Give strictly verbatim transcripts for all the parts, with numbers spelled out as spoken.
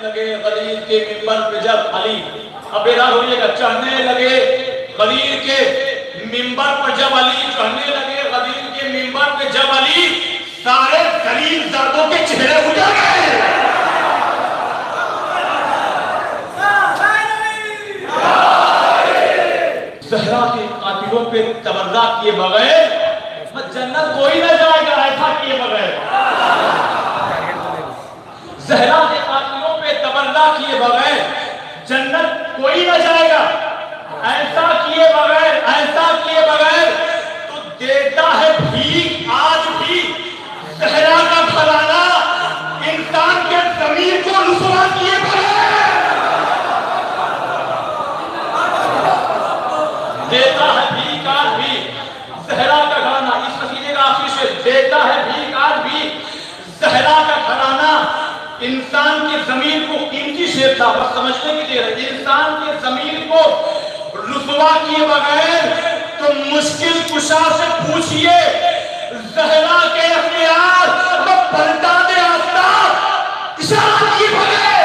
लगे गदीर के मिंबर पे जब अली, अब बेदार होइएगा, चढ़ने लगे गदीर के मिंबर पर जब अली, चढ़ने लगे गदीर के मिंबर पे जब अली, सारे गरीब दर्दों के चेहरे उजड़ गए। ज़हरा के कातिलों पे तबर्रा किए बगैर जन्नत कोई ना जाएगा, ऐसा किए बगैर। ज़हरा के कातिलों पे तबर्रा किए बगैर जन्नत कोई ना जाएगा, ऐसा किए बगैर, ऐसा किए बगैर। तो देता है भीख आज भी ज़हरा का घराना, इंसान के ज़मीर को रुसवा किए बगैर। देता है भीख आज भी ज़हरा का घराना, इस कसीदे का आखिरी शेर, देता है भीख आज भी ज़हरा का घराना, इंसान के ज़मीर को, कीमती शेर था बस समझने की देर है, इंसान के ज़मीर को रुसवा किए बगैर। तो मुश्किल कुशा से पूछिए ज़हरा के अख्तियार, वो पलटा दे आफ्ताब इशारा किए बगैर।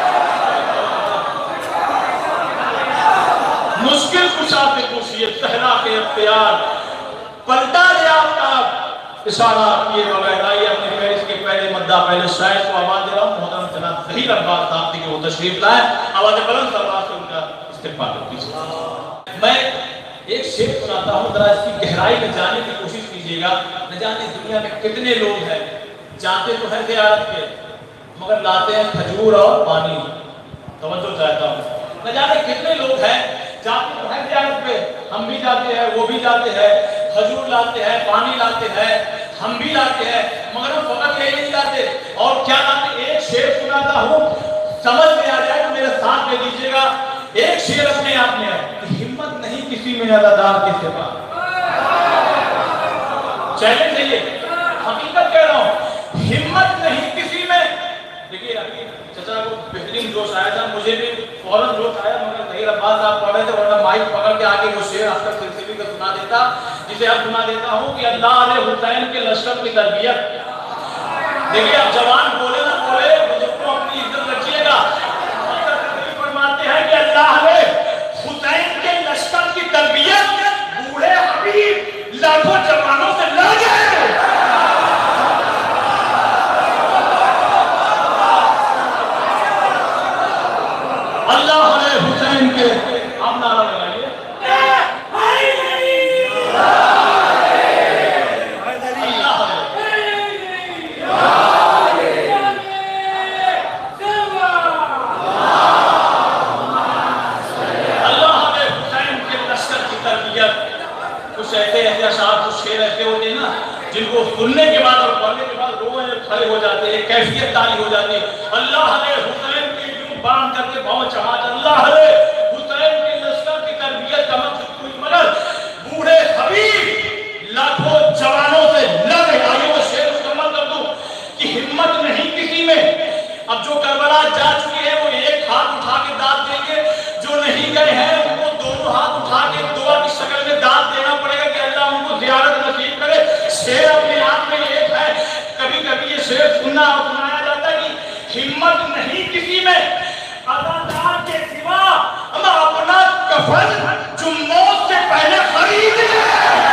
मुश्किल कुशा से पूछिए ज़हरा के अख्तियार, पलटा दे आफ्ताब इशारा किए बगैर। आइए अपने पेरिस के पहले मद्दा, पहले शायर को आवाज दे रहा हूँ, मोहतरम जनाब ज़हीर अब्बास साहब की वो तशरीफ लाए, आवाज बुलंद सलवात से उनका इस्तेमाल कीजिए। मैं एक शेर सुनाता हूँ, जरा इसकी गहराई में जाने की कोशिश कीजिएगा। न जाने दुनिया में कितने लोग हैं, जाते तो हैं ज़ियारत पे मगर लाते हैं खजूर और पानी। तवज्जो चाहता हूँ, न जाने कितने लोग हैं, जाते तो हैं ज़ियारत पे, हम भी जाते हैं, वो भी जाते हैं, खजूर लाते हैं, पानी लाते हैं, हम भी लाते हैं, मगर हम फकत ये नहीं लाते। और क्या लाते? एक शेर सुनाता हूँ, समझ में आ जाए तो मेरे साथ दे दीजिएगा। एक शेर अपने आप में है, हिम्मत नहीं किसी में अदादार के सिवा। चैलेंज है ये, हकीकत कह रहा हूँ, हिम्मत नहीं किसी में। देखिए अभी चाचा को बेहतरीन जोश आया था, मुझे भी फौरन जोश आया, मगर ज़हीर अब्बास साहब पढ़ रहे थे, वरना माइक पकड़ के आगे वो शेर अख्तर सिलसिले का सुना देता, जिसे अब सुना देता हूँ कि अल्लाह ने हुसैन के लश्कर की तरबियत। देखिए अब जवान बोले ना बोले, बुजुर्गों अपनी इज्जत रखिएगा। फरमाते हैं कि अल्लाह ने हुसैन के लश्कर की तरबियत बूढ़े हबीब लाखों जवानों से लड़ गए। अल्लाह ने हुसैन के, आप नारा लगाइए, जिनको सुनने के बाद और पढ़ने के बाद रोए खड़े हो जाते हैं, कैफियत तारी हो जाती है। अल्लाह ने हुसैन के यूं बांध करके भाव चढ़ा, अल्लाह ने हुसैन के लश्कर की तरबियत का मकसद हुई, मगर बूढ़े हबीब लाखों जवानों से लड़ गए। वो शेर मुकम्मल कर दूं कि हिम्मत नहीं किसी में। अब जो करबला जा चुके हैं वो एक हाथ उठा के दाद देंगे, जो नहीं गए हैं उनको दोनों हाथ उठा के दुआ की शक्ल में दाद देना पड़ेगा कि अल्लाह उनको ज़ियारत नसीब करे। शेर अपने आप में एक है, कभी कभी ये शेर सुनना और सुनाया जाता है कि हिम्मत नहीं किसी में अदादार के सिवा, हम अपना कफन जो मौत से पहले खरीद ले।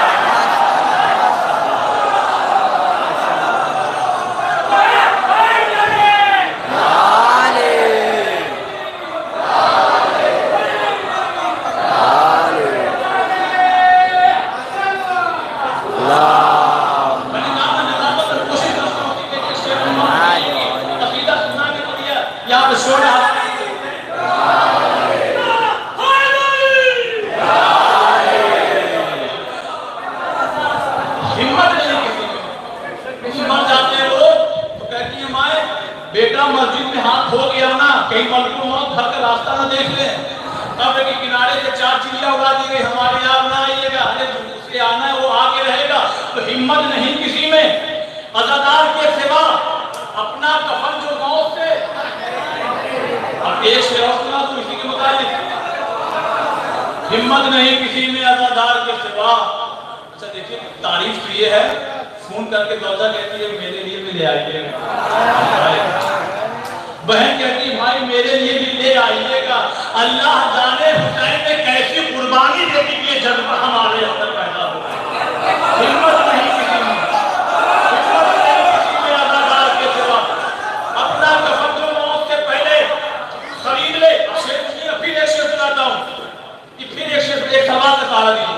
बेटा मस्जिद में हाथ धो गया ना, कहीं मलकुल मौत घर का रास्ता ना देख ले, कब्र के किनारे से चार चिड़िया उड़ा दी गई, हमारे यहाँ ना आइएगा, अरे उसके आना है वो आके रहेगा। तो हिम्मत नहीं किसी में अज़ादार के सिवा, अपना कफन जो मौत से। अब एक शेर सुना तो इसी के मुताबिक, हिम्मत नहीं किसी में अज़ादार के सिवा। अच्छा देखिए तारीफ तो ये है, फोन करके दौजा कहती है मेरे लिए भी ले आइए। बहन कहती भाई मेरे लिए भी ले आइएगा। अल्लाह जाने हुसैन ने कैसी कुर्बानी दे दी कि जज्बा हमारे अंदर पैदा हो। हिम्मत नहीं किसी में, हिम्मत नहीं किसी में अदाकार के सिवा। अपना कफन जो मौत से पहले खरीद ले। शेर फिर एक शेर सुनाता हूँ, फिर एक शेर एक सवाल का तारा दी।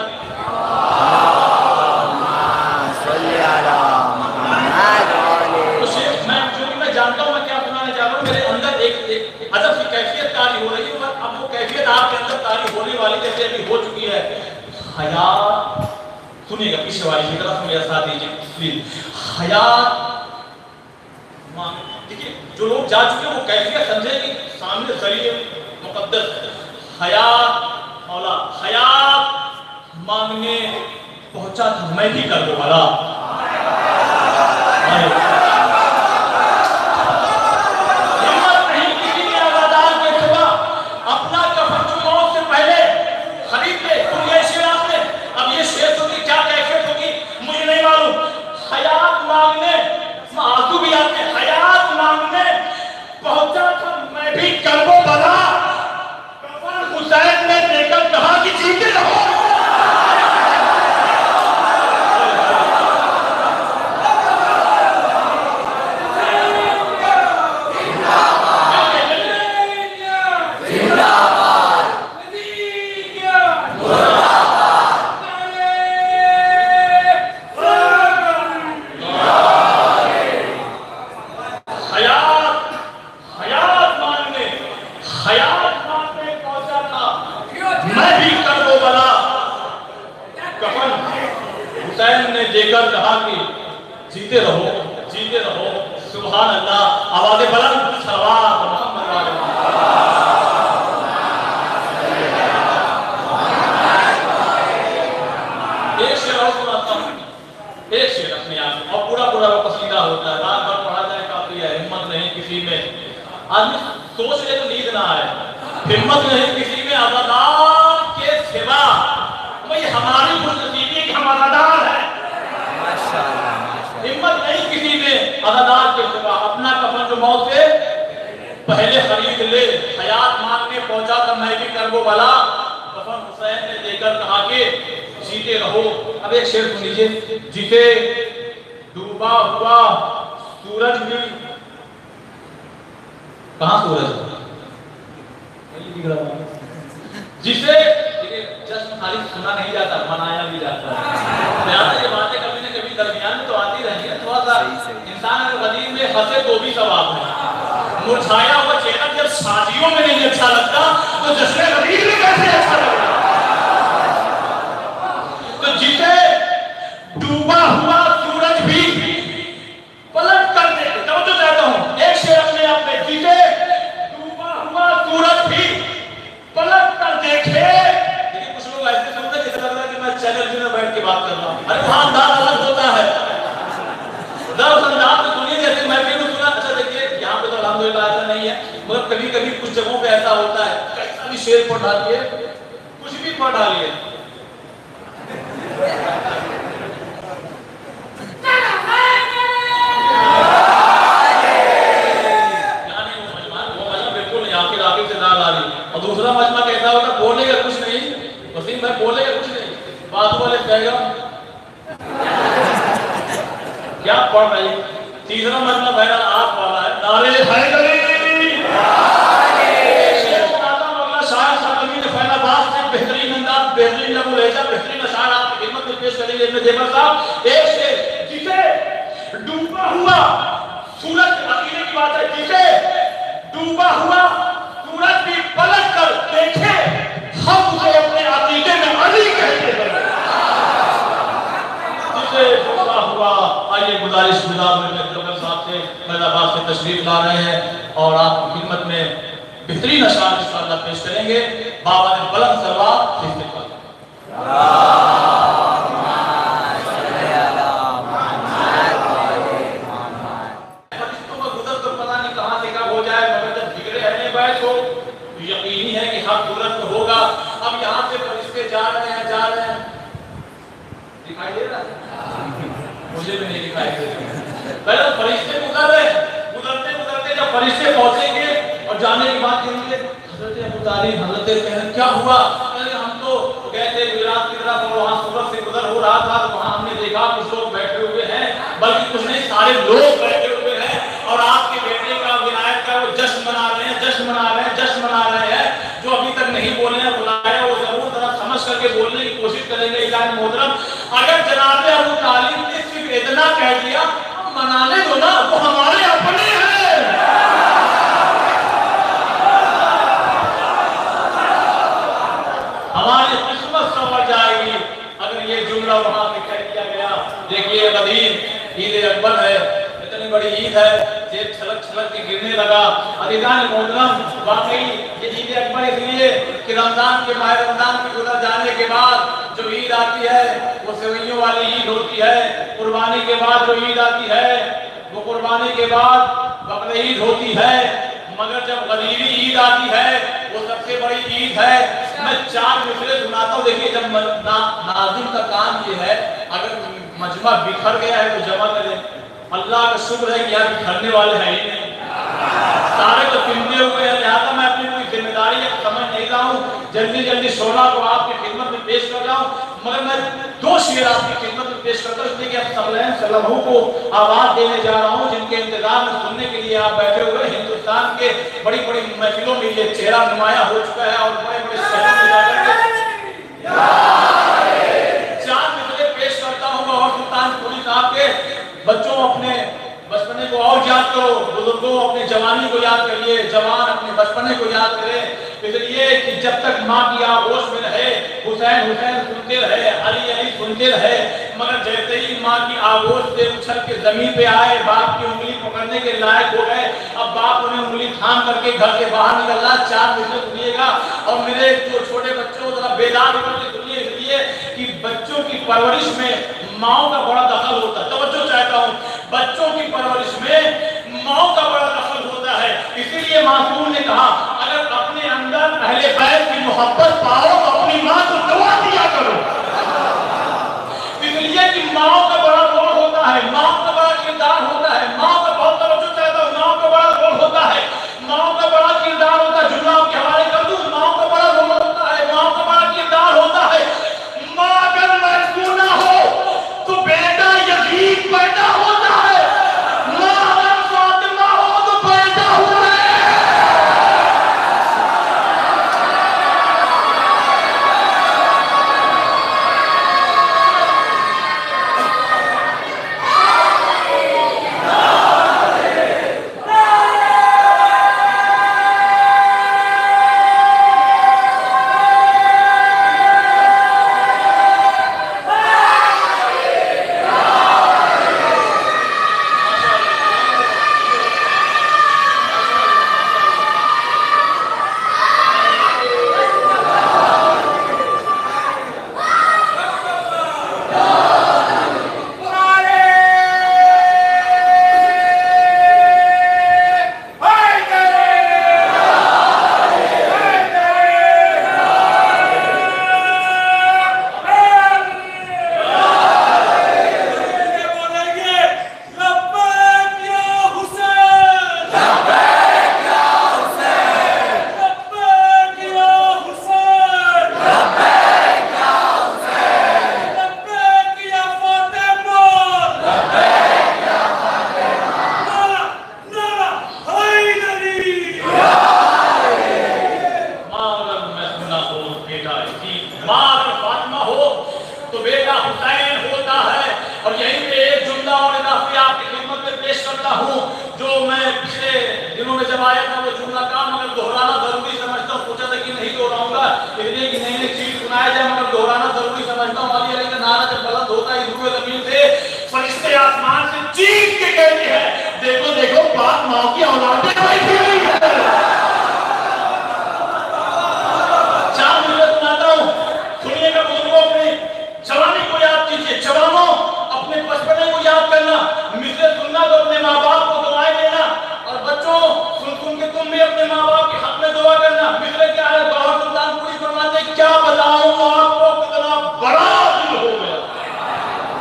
जानता हूं मैं क्या सुनाने जा रहा हूं। मेरे अंदर एक, एक अजब सी कैफियत तारी हो रही है। अब वो कैफियत आपके अंदर तारी होने वाली जैसे अभी हो चुकी है। हया, सुनिएगा पीछे वाली की तरफ मेरा साथ दीजिए प्लीज। हया, देखिए जो लोग जा चुके हैं वो कैफियत समझे कि सामने जरिए मुकद्दस हया मौला हयात मांगने पहुंचा था मैं भी कर दो वाला। देकर कहा कि जीते रहो जीते रहो। सुभान अल्लाह। आवाज़ें बुलंद सलवात मोहम्मद वाले। एक शेर और सुनाता हूं, एक शेर अपने आप और पूरा पूरा वो कसीदा होता है। रात भर पढ़ा जाए काफी है। हिम्मत नहीं किसी में, आदमी सोच ले तो नींद ना आए। हिम्मत नहीं किसी में अज़ादार के सिवा। भाई हमारी खुशनसीबी कि हम अज़ादार है। हिम्मत नहीं किसी में अज़ादार के सिवा। अपना कफन जो मौत से पहले खरीद ले। हयात मांगने पहुंचा तो मैं भी कर वो भला। कफन हुसैन ने देकर कहा कि जीते रहो। अब एक शेर सुन लीजिए। जीते डूबा हुआ सूरज भी, कहां सूरज जिसे जश्न खाली सुना नहीं जाता मनाया भी जाता है। ये बातें कभी न कभी दरमियान में तो आती रहती है। थोड़ा सा इंसान अगर गदीर में हंसे तो भी सवाब है। मुरझाया हुआ चेहरा जब शादियों में नहीं अच्छा लगता तो जश्न गदीर में कैसे अच्छा लगता। तो जिसे डूबा हुआ सूरज भी पलट कर दे। तो जो चाहता हूं एक शेर अपने आप में। जिसे डूबा हुआ सूरज भी पलट कर देखे। कुछ लोग ऐसे सुनते हैं जैसे लग रहा है कि मैं चैनल में बैठ के बात कर रहा हूं। अरे वहां अंदाज अलग होता है। दर्द अंदाज तो सुनिए जैसे मैं भी सुना। अच्छा देखिए यहाँ पे तो अल्हम्दुलिल्लाह ऐसा नहीं है, मगर कभी कभी कुछ जगहों पे ऐसा होता है। कैसा भी शेर पढ़ डालिए, कुछ भी पढ़ डालिए। और दूसरा मजमा कैसा होगा, बोलेगा कुछ नहीं, वसीम भाई बोलेगा कुछ नहीं, बात वाले कहेगा क्या पढ़ रही। तीसरा मजमा बहरहाल आप वाला है। नारे हैदरी शायर साहब ने फैलाबाद से बेहतरीन अंदाज, बेहतरीन लबो लहजा, बेहतरीन अशार आपकी खिदमत में पेश करेंगे इब्न जेबर साहब। एक से जिसे डूबा हुआ सूरज, अकीदे की बात है, जिसे डूबा हुआ सूरज भी पलट कर देखे हम उसे अपने अकीदे में अली कहते हैं। जिसे डूबा हुआ। आइए गुजारिश गुजार साहब से फैजाबाद से तशरीफ ला रहे हैं और आपकी खिदमत में बेहतरीन अशार इंशाअल्लाह पेश करेंगे। बाबा ने बुलंद सलवात इस्तेमाल। यकीनी है कि हक बुलंद होगा। अब यहाँ से फरिश्ते जा रहे हैं जा रहे हैं दिखाई दे रहा है? मुझे भी नहीं दिखाई दे रहा। पहले फरिश्ते गुजर रहे, गुजरते गुजरते जब फरिश्ते पहुंचेंगे तालीब हजरत कहने क्या हुआ? अरे हम तो गए थे गुजरात की तरफ और वहाँ सूरत से गुजर हो रहा था तो वहाँ हमने देखा कुछ लोग बैठे हुए हैं, बल्कि कुछ नहीं सारे लोग बैठे हुए हैं और आपके बेटे का विनायक का वो जश्न मना रहे हैं, जश्न मना रहे हैं, जश्न मना रहे हैं। जो अभी तक नहीं बोले हैं बुलाया वो जरूर जरा समझ करके बोलने की कोशिश करेंगे। इलाही मोहतरम, अगर जनाब अबू तालिब ने सिर्फ इतना कह दिया मनाने दो ना, वो हमारे अपने हैं। हमारी किस्मत संवर जाएगी अगर ये जुमला वहां पे कह दिया गया। देखिए गदीर ईद अकबर है, इतनी बड़ी ईद है, जेब छलक छलक के गिरने लगा। अदीदान मोहतरम, वाकई ये ईद अकबर इसलिए कि रमजान के माह रमजान के गुजर जाने के बाद जो ईद आती है वो सेवइयों वाली ईद होती है। कुर्बानी के बाद जो ईद आती है वो कुर्बानी के बाद बकरीद होती है। मगर जब गरीबी ईद आती है वो सबसे बड़ी ईद है। मैं चार मिसरे सुनाता हूँ। देखिए जब ना, नाज़िम का काम ये है, अगर मजमा बिखर गया है तो जमा करें। अल्लाह का शुक्र है कि यहाँ बिखरने वाले हैं ही नहीं, सारे तो पिंडे हुए हैं। लिहाजा मैं अपनी कोई जिम्मेदारी समझ नहीं रहा हूँ, जल्दी जल्दी सोना को आपकी खिदमत में पेश कर रहा हूँ। मगर मैं दो शेर आपकी खिदमत में पेश करता हूँ, इसलिए कि अब सल्लल्लाहु अलैहि वसल्लम को आवाज देने जा रहा हूँ, जिनके इंतजार में सुनने के लिए आप बैठे हुए। हिंदुस्तान के बड़ी बड़ी महफिलों में ये चेहरा नुमाया हो चुका है और बड़े बड़े शहरों में जाकर चार मिसरे पेश करता हूँ। और सुल्तानपुरी साहब के बच्चों अपने बचपने को और याद करो, बुजुर्गों अपनी जवानी को याद करिए, जवान अपने बचपने को याद करें। इसलिए कि जब तक माँ की आगोश में रहे हुसैन हुसैन सुनते रहे, अली अली सुनते रहे, मगर जैसे ही माँ की आगोश से उछल के जमीन पे आए, बाप की उंगली पकड़ने के लायक हो गए। अब बाप उन्हें उंगली थाम करके घर से बाहर निकल रहा। चार मिसरे सुनिएगा और मेरे जो छोटे बच्चों जरा बेदार होकर के सुनिए, इसलिए कि बच्चों की परवरिश में माओ का बड़ा दखल होता है। तवज्जो चाहता हूँ, बच्चों की परवरिश में माओ का बड़ा दखल होता है। इसीलिए मासूम ने कहा अगर अपने अंदर अहले बैत की मोहब्बत पाओ तो अपनी माँ को दुआ दिया करो। इसलिए कि माओ का बड़ा रोल होता है, माँ का बड़ा किरदार होता है। माँ का बहुत तवज्जो चाहता हूँ, माँ का बड़ा रोल होता है, माँ का बड़ा किरदार होता है। जुमला के हवाले कर दूं, माँ का बड़ा रोल होता है, माँ का बड़ा किरदार होता है। माँ अगर मजबूर हो तो बेटा यकीन पैदा होता है, माँ अगर फातिमा हो तो पैदा हुआ है।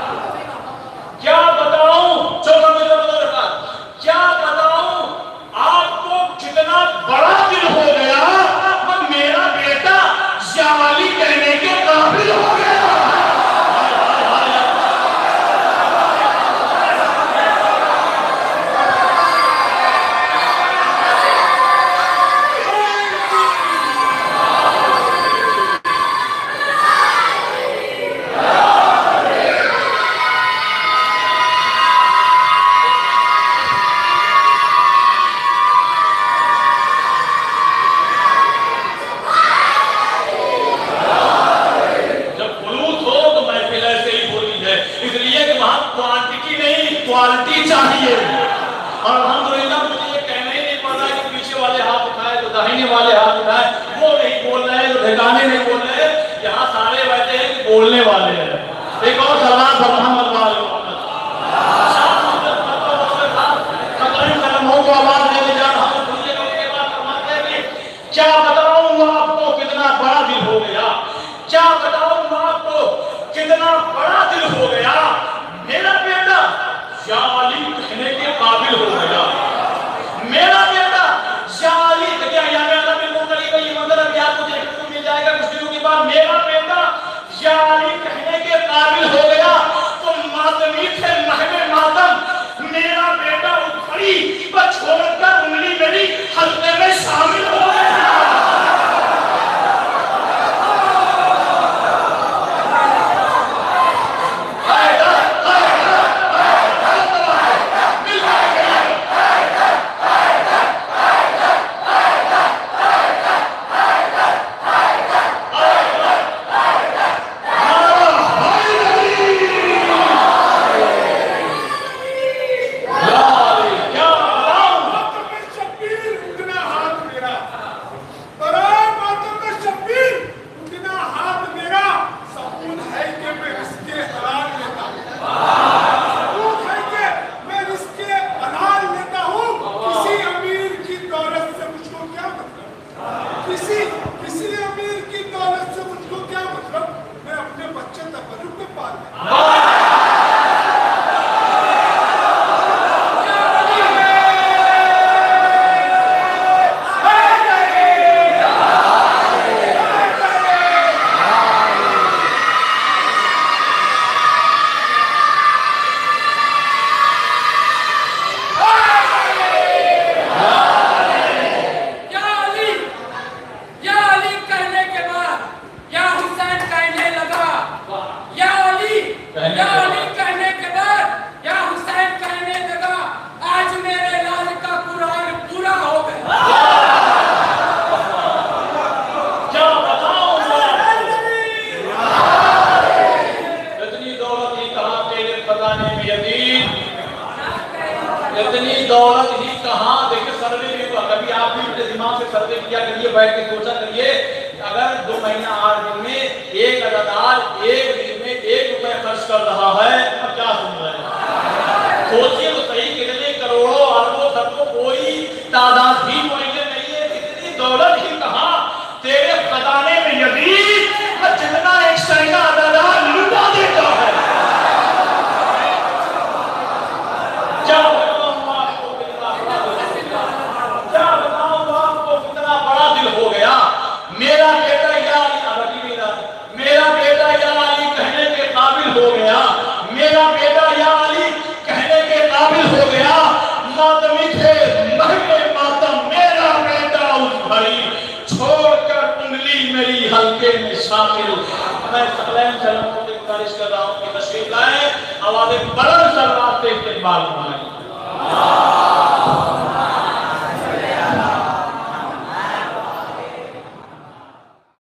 क्या बताऊं कहने वाले हाथ उठाए, वो नहीं बोल रहे, जो ठिकाने नहीं बोल रहे, यहाँ सारे बैठे हैं कि बोलने वाले हैं। एक और सलाम मोहम्मद वाले कदमों को आवाज देने जा रहा हूँ। उसके बाद फरमाते हैं कि क्या बताऊँ आपको कितना बड़ा दिल हो गया, क्या बताऊँ आपको कितना बड़ा दिल हो गया, मेरा बेटा या अली कहने के काबिल हो गया, मेरा बेटा या अली क्या या मेरा बिल्कुल करीब है, ये मतलब अभी आपको देखने को मिल जाएगा कुछ दिनों के बाद। मेरा बेटा या अली कहने के काबिल हो गया तो मातमी थे महमे मातम, मेरा बेटा उखड़ी पर छोड़कर उंगली मेरी हल्के में शामिल हो गया। इतनी दौलत ही कहाँ, देखिए सर्वे भी हुआ, कभी आप भी अपने दिमाग से सर्वे किया करिए, बैठ के सोचा करिए, अगर दो महीना आठ दिन में एक अदादार एक दिन में एक रुपए खर्च कर रहा है, अब क्या सुन रहे हैं? सोचिए तो सही, कितने करोड़ों अरबों खरबों कोई तादाद भी मुझे नहीं है, इतनी दौलत ही कहाँ तेरे खजाने में यदीद जितना एक सैना अदादार लुटा देता है। क्या बताऊं आपको कितना बड़ा दिल हो गया, मेरा बेटा या मेरा मेरा बेटा या अली कहने के काबिल हो गया, मेरा बेटा या अली कहने के काबिल हो गया, मातमी थे महके मातम, मेरा बेटा उस घड़ी छोड़कर उंगली मेरी हल्के में शामिल। मैं सकलैन सलाम को गुजारिश कर रहा हूँ कि तशरीफ लाएं, आवाज़ बुलंद सर आपसे इस्तेमाल करें।